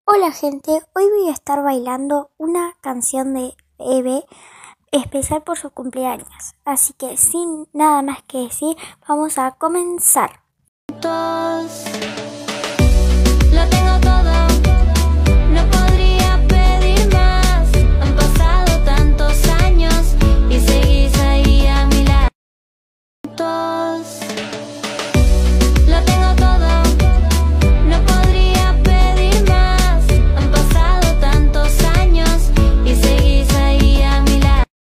Hola gente, hoy voy a estar bailando una canción de Eve especial por su cumpleaños. Así que sin nada más que decir, vamos a comenzar.